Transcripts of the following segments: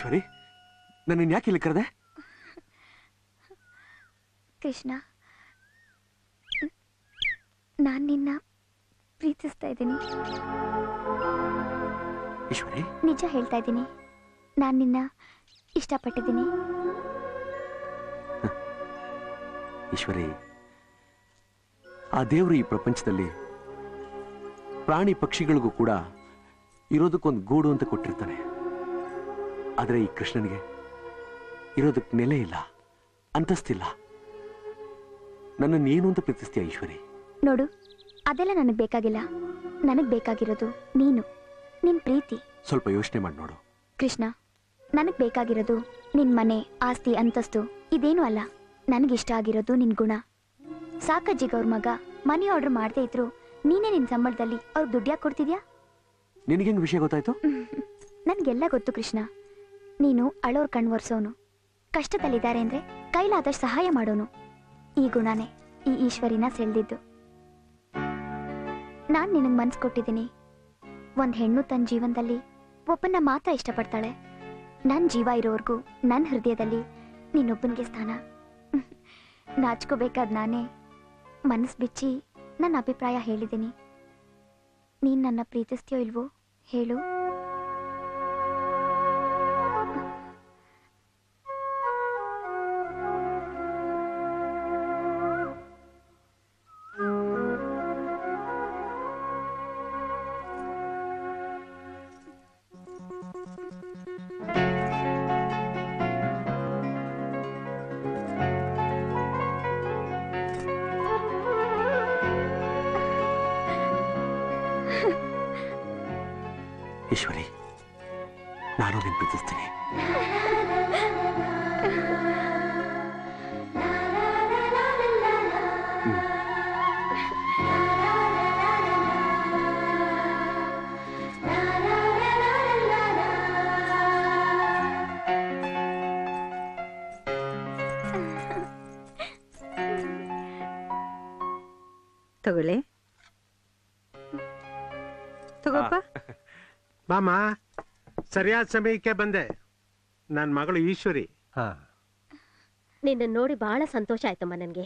ಈಶ್ವರಿ, ನನ್ನ ಯಾಕೆ ಇಲ್ಲಿ ಕರೆದೆ? ಕೃಷ್ಣ, ನಾನು ನಿನ್ನ ಪ್ರೀತಿಸ್ತಾ ಇದ್ದೀನಿ. ಈಶ್ವರಿ, ನಿಜ ಹೇಳ್ತಾ ಇದ್ದೀನಿ, ನಾನು ನಿನ್ನ ಇಷ್ಟಪಟ್ಟಿದ್ದೀನಿ. ಈಶ್ವರಿ, ಆ ದೇವರು ಈ ಪ್ರಪಂಚದಲ್ಲಿ ಪ್ರಾಣಿ ಪಕ್ಷಿಗಳಿಗೂ ಕೂಡ ಇರೋದಕ್ಕೊಂದು ಗೂಡು ಅಂತ ಕೊಟ್ಟಿರ್ತಾನೆ. ಆದರೆ ಈ ಕೃಷ್ಣನಿಗೆ ಇರೋದಕ್ಕೆ ನೆಲೆ ಇಲ್ಲ, ಅಂತಸ್ತಿಲ್ಲ. ನನ್ನನ್ನು ಏನು ಅಂತ ಪ್ರೀತಿಸ್ತೀಯ ಈಶ್ವರಿ? ನೋಡು, ಅದೆಲ್ಲ ನನಗೆ ಬೇಕಾಗಿಲ್ಲ. ನನಗೆ ಬೇಕಾಗಿರೋದು ನೀನು, ನಿನ್ ಪ್ರೀತಿ. ಸ್ವಲ್ಪ ಯೋಚನೆ ಮಾಡಿ ನೋಡು ಕೃಷ್ಣ, ನನಗೆ ಬೇಕಾಗಿರೋದು ನಿನ್ ಮನೆ, ಆಸ್ತಿ, ಅಂತಸ್ತು ಇದೇನು ಅಲ್ಲ. ನನಗಿಷ್ಟ ಆಗಿರೋದು ನಿನ್ ಗುಣ. ಸಾಕಜ್ಜಿಗವ್ರ ಮಗ ಮನಿ ಆರ್ಡರ್ ಮಾಡದೇ ಇದ್ರು ನೀನೇ ನಿನ್ ಸಂಬಳದಲ್ಲಿ ಅವ್ರಿಗೆ ದುಡ್ಡು ಯಾಕೆ ಕೊಡ್ತಿದ್ಯಾ? ನಿನಗೇನು ವಿಷಯ ಗೊತ್ತಾಯ್ತು? ನನ್ಗೆಲ್ಲ ಗೊತ್ತು ಕೃಷ್ಣ. ನೀನು ಅಳೋರ್ ಕಣ್ವರ್ಸೋನು, ಕಷ್ಟದಲ್ಲಿದ್ದಾರೆ ಅಂದ್ರೆ ಕೈಲಾದಷ್ಟು ಸಹಾಯ ಮಾಡೋನು. ಈ ಗುಣನೇ ಈ ಈಶ್ವರಿನ ಸೆಳೆದಿದ್ದು. ನಾನ್ ನಿನಗ್ ಮನ್ಸು ಕೊಟ್ಟಿದ್ದೀನಿ. ಒಂದ್ ಹೆಣ್ಣು ತನ್ನ ಜೀವನದಲ್ಲಿ ಒಬ್ಬನ್ನ ಮಾತ್ರ ಇಷ್ಟಪಡ್ತಾಳೆ. ನನ್ ಜೀವ ಇರೋವರೆಗೂ ನನ್ನ ಹೃದಯದಲ್ಲಿ ನೀನೊಬ್ಬನಿಗೆ ಸ್ಥಾನ. ನಾಚ್ಕೋಬೇಕಾದ್ ನಾನೇ ಮನಸ್ಸು ಬಿಚ್ಚಿ ನನ್ನ ಅಭಿಪ್ರಾಯ ಹೇಳಿದ್ದೀನಿ. ನೀನ್ ನನ್ನ ಪ್ರೀತಿಸ್ತೀಯೋ ಇಲ್ವೋ ಹೇಳು. ಈಶ್ವರಿ, ನಾನು ನಿನ್ನ ಪ್ರೀತಿಸ್ತೀನಿ. ತಗೊಳ್ಳಿ, ತಗೋಪ್ಪ. ಮಾಮ, ಸರಿಯಾದ ಸಮಯಕ್ಕೆ ಬಂದೆ. ನನ್ನ ಮಗಳು ಈಶ್ವರಿ. ನಿನ್ನ ನೋಡಿ ಬಹಳ ಸಂತೋಷ ಆಯ್ತಮ್ಮ ನನ್ಗೆ.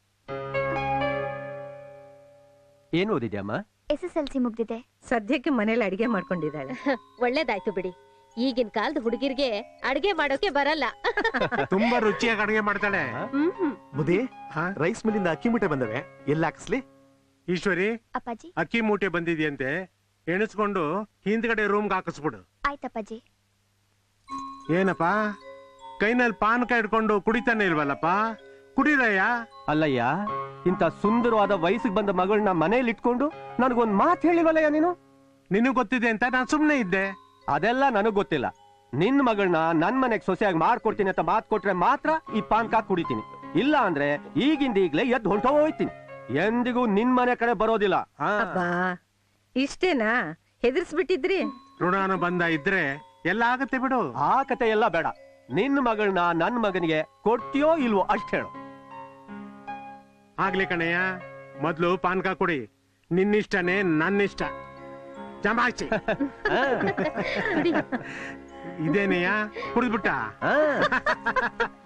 ಏನು ಓದಿದ್ಯಮ್ಮ? SSLC ಮುಗ್ದಿದೆ. ಸದ್ಯಕ್ಕೆ ಮನೇಲಿ ಅಡಿಗೆ ಮಾಡ್ಕೊಂಡಿದ್ದಾಳೆ. ಒಳ್ಳೇದಾಯ್ತು ಬಿಡಿ. ಈಗಿನ ಕಾಲದ ಹುಡುಗಿರ್ಗೆ ಅಡಿಗೆ ಮಾಡೋಕೆ ಬರಲ್ಲ. ತುಂಬಾ ರುಚಿಯಾಗಿ ಅಡಿಗೆ ಮಾಡ್ತಾಳೆ. ಬುದ್ಧಿ, ರೈಸ್ ಮಿಲ್ಲಿಂದ ಅಕ್ಕಿ ಮೂಟೆ ಬಂದವೆ, ಎಲ್ಲ ಹಾಕಿಸ್ಲಿ? ಈಶ್ವರಿ, ಅಪ್ಪಾಜಿ ಅಕ್ಕಿ ಮೂಟೆ ಬಂದಿದ್ಯಂತೆ, ಎಣಿಸ್ಕೊಂಡು ಹಿಂದ್ಗಡೆ ರೂಮ್ಗೆ ಹಾಕಿಸ್ಬಿಡು. ಆಯ್ತಪ್ಪಾಜಿ. ಏನಪ್ಪ, ಕೈನಲ್ಲಿ ಪಾನಕ ಇಟ್ಕೊಂಡು ಕುಡಿತಾನೆ ಇಲ್ವಲ್ಲಪ್ಪ? ಕುಡಿರಯ್ಯ. ಅಲ್ಲಯ್ಯ, ಇಂಥ ಸುಂದರವಾದ ವಯಸ್ಸಿಗೆ ಬಂದ ಮಗಳನ್ನ ಮನೇಲಿ ಇಟ್ಕೊಂಡು ನನಗೊಂದ್ ಮಾತು ಹೇಳಿಲ್ವಲ್ಲಯ್ಯ ನೀನು? ನಿನಗ್ ಗೊತ್ತಿದೆ ಅಂತ ನಾನು ಸುಮ್ನೆ ಇದ್ದೆ. ಅದೆಲ್ಲ ನನಗ್ ಗೊತ್ತಿಲ್ಲ. ನಿನ್ ಮಗಳನ್ನ ನನ್ ಮನೆಗ್ ಸೊಸೆಯಾಗಿ ಮಾಡ್ಕೊಡ್ತೀನಿ ಅಂತ ಮಾತು ಕೊಟ್ರೆ ಮಾತ್ರ ಈ ಪಾನಕ ಕುಡಿತೀನಿ. ಇಲ್ಲ ಅಂದ್ರೆ ಈಗಿಂದ ಈಗ್ಲೇ ಎದ್ದು ಹೊಂಟೋಯ್ತೀನಿ. ಎಂದಿಗೂ ನಿನ್ ಮನೆ ಕಡೆ ಬರೋದಿಲ್ಲ. ಅಬ್ಬಾ, ಇಷ್ಟೇನಾ? ಹೆದರ್ಸ್ಬಿಟ್ಟಿದ್ರಿ? ಋಣಾನು ಬಂದ ಇದ್ರೆ ಎಲ್ಲ ಆಗತ್ತೆ ಬಿಡು. ಆ ಕತೆ ಎಲ್ಲ ಬೇಡ. ನಿನ್ ಮಗಳನ್ನ ನನ್ ಮಗನಿಗೆ ಕೊಡ್ತೀಯೋ ಇಲ್ವೋ ಅಷ್ಟ್ ಹೇಳು. ಆಗ್ಲಿ ಕಣಯ್ಯ, ಮೊದ್ಲು ಪಾನಕ ಕುಡಿ. ನಿನ್ನಿಷ್ಟನೇ ನನ್ನಿಷ್ಟ. ಜಮಾಯಿಸಿ. ಇದೇನಯ್ಯ, ಕುಡಿದ್ಬಿಟ್ಟ?